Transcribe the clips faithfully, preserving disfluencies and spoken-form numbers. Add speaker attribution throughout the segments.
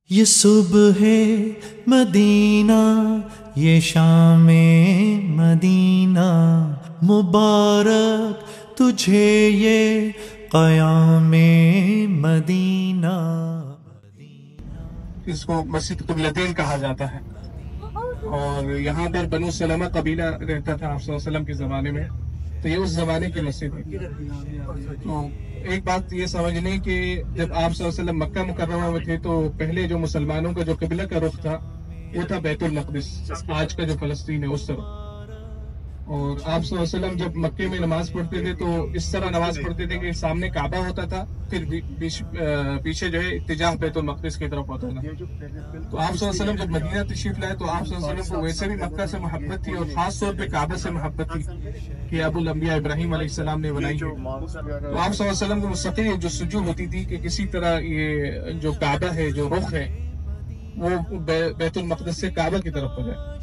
Speaker 1: یہ صبح مدینہ یہ شام مدینہ مبارک تجھے یہ قیام مدینہ.
Speaker 2: اس کو مسجد قبلتین کہا جاتا ہے اور یہاں پر بنو سلمہ قبیلہ رہتا تھا آپ صلی اللہ علیہ وسلم کے زمانے میں، تو یہ اس زمانے کی مسجد ہے. تو ایک بات یہ سمجھ لیں کہ جب آپ صلی اللہ علیہ وسلم مکہ مکرمہ میں تھے تو پہلے جو مسلمانوں کا جو قبلہ کا رخ تھا وہ تھا بیت المقدس، آج کا جو فلسطین ہے اس طرف. اور آپ صلی اللہ علیہ وسلم جب مکے میں نماز پڑھتے تھے تو اس طرح نماز پڑھتے تھے کہ سامنے کعبہ ہوتا تھا، پھر پیچھے جو ہے اتجاہ بیت المقدس کی طرف ہوتا تھا. تو آپ صلی اللہ علیہ وسلم جب مدینہ تشریف لائے تو آپ صلی اللہ علیہ وسلم کو ویسے بھی مکہ سے محبت تھی اور خاص طور پہ کعبہ سے محبت تھی کہ ابو الانبیاء ابراہیم علیہ السلام نے بنائی. تو آپ صلی اللہ علیہ وسلم کو مستقل جو سجو ہوتی تھی کہ کسی طرح یہ جو کعبہ ہے جو رخ ہے وہ بیت المقدس سے کعبہ کی طرف ہو جائے.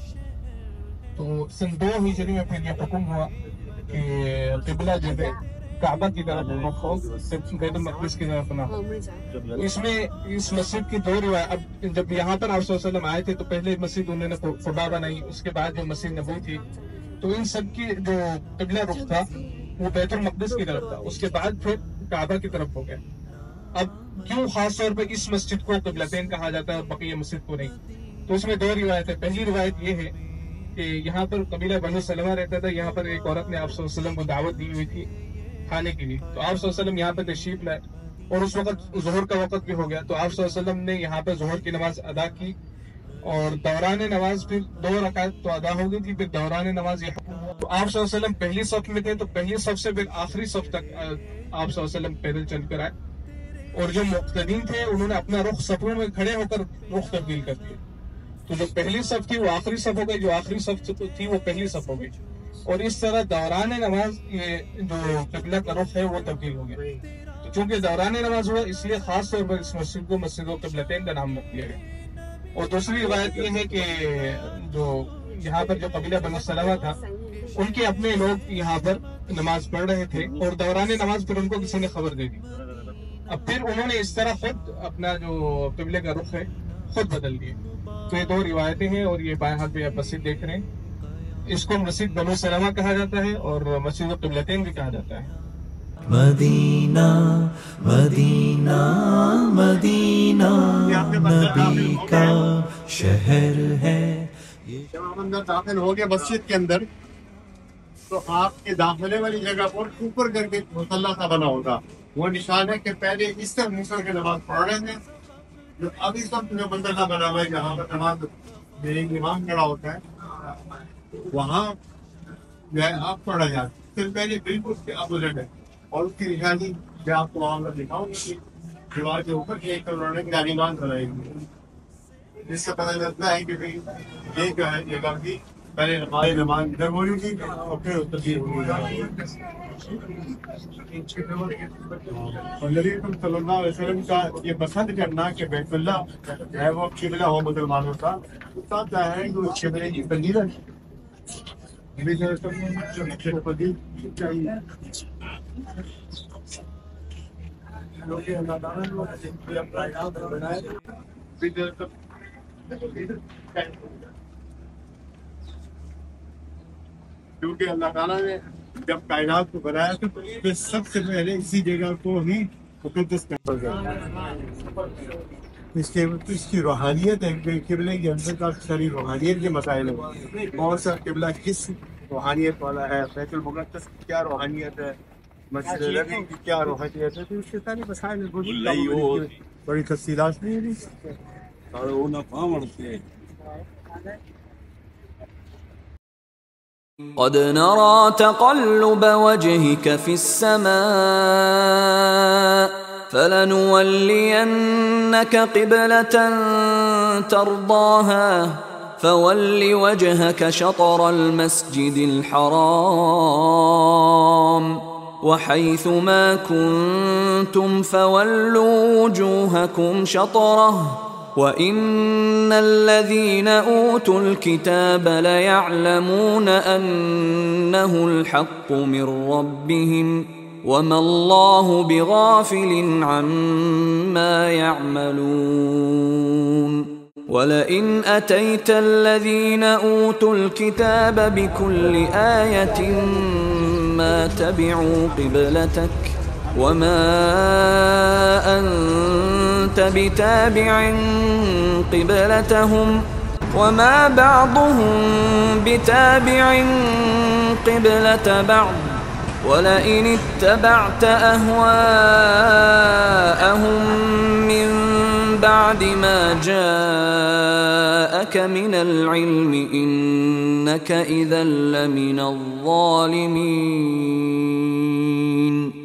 Speaker 2: تو سن دو ہجری میں پھر یہ حکم ہوا کہ قبلہ جو ہے کعبہ کی طرف رخ ہو، بیت المقدس کی طرف نہ ہو. اس میں اس مسجد کی دو روایت، اب جب یہاں پر آپ صلی اللہ علیہ وسلم آئے تھے تو پہلے مسجد انہوں نے قباء بنائی، اس کے بعد جو مسجد نبوی تھی تو ان سب کی جو قبلہ رخ تھا وہ بیت المقدس کی طرف تھا، اس کے بعد پھر کعبہ کی طرف ہو گیا. اب کیوں خاص طور پہ اس مسجد کو قبلتین کہا جاتا ہے اور بقیہ مسجد کو نہیں؟ تو اس میں دو روایت ہے. پہلی روایت یہ ہے کہ یہاں پر قبیلہ بنو سلمہ رہتا تھا، یہاں پر ایک عورت نے آپ صلی اللہ علیہ وسلم کو دعوت دی ہوئی تھی کھانے کے لیے، تو آپ صلی اللہ علیہ وسلم یہاں پر تشریف لائے اور اس وقت ظہر کا وقت بھی ہو گیا. تو آپ صلی اللہ علیہ وسلم نے یہاں پر ظہر کی نماز ادا کی اور دوران نماز پھر دو رکعت تو ادا ہو گئی تھی، پھر دوران نماز یہ حکم ہوا. تو آپ صلی اللہ علیہ وسلم پہلی صف میں تھے تو پہلی صف سے پھر آخری صف تک آپ صلی اللہ علیہ وسلم پیدل چل کر آئے اور جو مقتدین تھے انہوں نے اپنا رخ صفوں میں کھڑے ہو کر رخ تبدیل کر دیا. تو جو پہلی صف تھی وہ آخری صف ہو گئی، جو آخری صف تھی وہ پہلی صف ہو گئی، اور اس طرح دوران نماز یہ جو قبلہ کا رخ ہے وہ تبدیل ہو گیا. تو چونکہ دوران نماز ہوا اس لیے خاص طور پر اس مسجد کو مسجد قبلتین کا نام رکھ دیا گیا. اور دوسری روایت یہ ہے کہ جو یہاں پر جو قبیلہ بنو سلمہ تھا ان کے اپنے لوگ یہاں پر نماز پڑھ رہے تھے اور دوران نماز پھر ان کو کسی نے خبر دے دی. اب پھر انہوں نے اس طرح خود اپنا جو قبلے کا رخ ہے خود بدل دیے. تو یہ دو روایتیں ہیں اور یہ بائیں ہاتھ پہ آپ مسجد دیکھ رہے ہیں، اس کو مسجد بنو سلمہ کہا جاتا ہے اور مسجد قبلتین بھی کہا جاتا ہے.
Speaker 1: مدینہ مدینہ مدینہ نبی کا شہر ہے.
Speaker 3: جب آپ اندر داخل ہو گئے مسجد کے اندر تو آپ کے داخلے والی جگہ پر اوپر کر کے مصلی سا بنا ہوگا، وہ نشان ہے کہ پہلے اس طرح منہ کے نماز پڑھ رہے تھے. جو اب اس وقت جو منظر بنا ہوا ہے جہاں پر نماز ایک امام کھڑا ہوتا ہے وہاں جو ہے آپ پڑھا جاتا ہے. پھر پہلے بالکل اس کے اپوزٹ ہے اور اس کی نشانی میں آپ کو وہاں پر دکھاؤں گی دیوار کے اوپر ایک انہوں نے گالیمان بنائی ہوئی، جس سے پتہ چلتا ہے کہ یہ جو ہے جگہ کی پہلے نماز نماز ادھر ہو رہی تھی اور پھر تصویر ہو رہی تھی. اور نبی صلی اللہ علیہ وسلم کا یہ پسند کرنا کہ بیت اللہ ہے وہ قبلہ ہو مسلمانوں کا، تو چاہے کہ اس قبلے کی فضیلت نبی صلی اللہ علیہ وسلم کی فضیلت چاہیے کیونکہ اللہ تعالیٰ نے اپنا یاد بنایا. کیونکہ اللہ تعالیٰ نے جب کائنات کو بنایا تو سب سے پہلے اسی جگہ کو ہی مقدس کر دیا. اس کے اس کی روحانیت ہے، قبلے کے اندر کا ساری روحانیت کے مسائل ہیں. بہت سا قبلہ کس روحانیت والا ہے، بیت المقدس کی کیا روحانیت ہے، مسجد نبوی کی کیا روحانیت ہے، تو اس کے سارے مسائل بڑی تفصیلات نہیں ہے.
Speaker 4: قد نرى تقلب وجهك في السماء فلنولينك قبلة ترضاها فول وجهك شطر المسجد الحرام وحيث ما كنتم فولوا وجوهكم شطره وَإِنَّ الَّذِينَ أُوتُوا الْكِتَابَ لَيَعْلَمُونَ أَنَّهُ الْحَقُّ مِنْ رَبِّهِمْ وَمَا اللَّهُ بِغَافِلٍ عَمَّا يَعْمَلُونَ. ولئن أتيت الذين أوتوا الكتاب بكل آية ما تبعوا قبلتك وما أنت بتابع قبلتهم وما بعضهم بتابع قبلة بعض ولئن اتبعت أهواءهم من بعد ما جاءك من العلم إنك إذا لمن الظالمين.